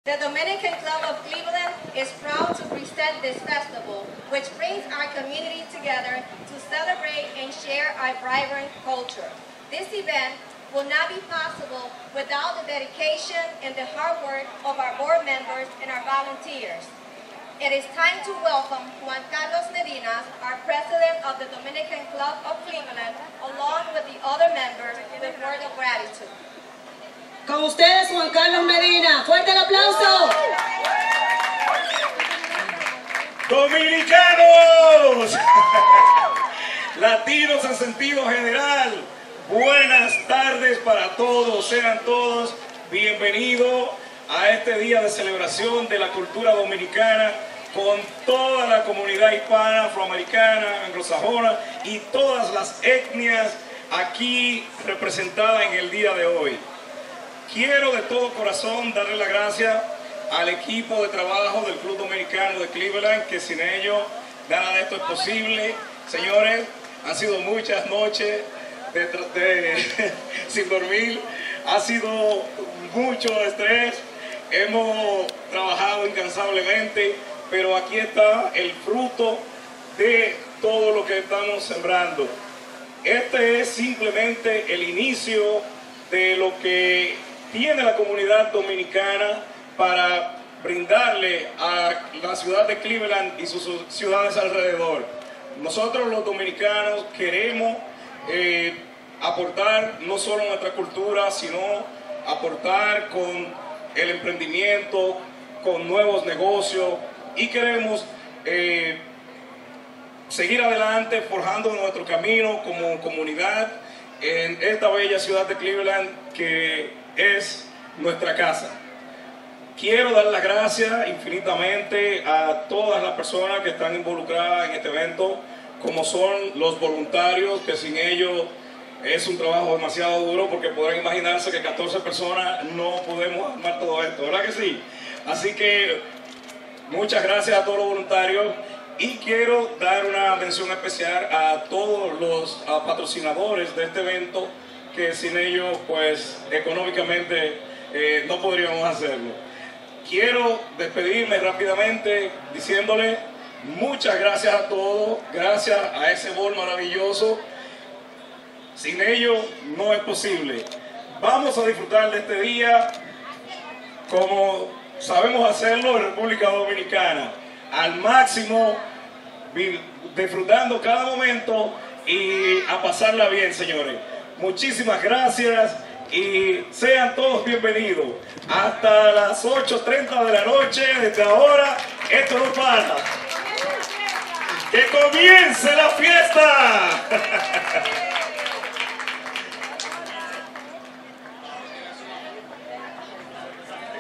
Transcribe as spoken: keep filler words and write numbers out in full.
The Dominican Club of Cleveland is proud to present this festival, which brings our community together to celebrate and share our vibrant culture. This event will not be possible without the dedication and the hard work of our board members and our volunteers. It is time to welcome Juan Carlos Medina, our president of the Dominican Club of Cleveland, along with the other members, with word of gratitude. Con ustedes, Juan Carlos Medina. ¡Fuerte el aplauso! ¡Dominicanos! Latinos en sentido general. Buenas tardes para todos. Sean todos bienvenidos a este día de celebración de la cultura dominicana con toda la comunidad hispana, afroamericana, anglosajona y todas las etnias aquí representadas en el día de hoy. Quiero de todo corazón darle las gracias al equipo de trabajo del Club Dominicano de Cleveland, que sin ellos nada de esto es posible. Señores, han sido muchas noches de, de, sin dormir, ha sido mucho estrés, hemos trabajado incansablemente, pero aquí está el fruto de todo lo que estamos sembrando. Este es simplemente el inicio de lo que tiene la comunidad dominicana para brindarle a la ciudad de Cleveland y sus ciudades alrededor. Nosotros los dominicanos queremos eh, aportar no solo nuestra cultura, sino aportar con el emprendimiento, con nuevos negocios, y queremos eh, seguir adelante forjando nuestro camino como comunidad en esta bella ciudad de Cleveland que es nuestra casa. Quiero dar las gracias infinitamente a todas las personas que están involucradas en este evento, como son los voluntarios, que sin ellos es un trabajo demasiado duro, porque podrán imaginarse que catorce personas no podemos armar todo esto, ¿verdad que sí? Así que muchas gracias a todos los voluntarios, y quiero dar una mención especial a todos los a patrocinadores de este evento, que sin ellos pues económicamente eh, no podríamos hacerlo. Quiero despedirme rápidamente diciéndole muchas gracias a todos, gracias a ese bol maravilloso. Sin ellos no es posible. Vamos a disfrutar de este día como sabemos hacerlo en República Dominicana, al máximo, disfrutando cada momento y a pasarla bien, señores. Muchísimas gracias y sean todos bienvenidos. Hasta las ocho treinta de la noche, desde ahora, esto no para. ¡Que comience la fiesta!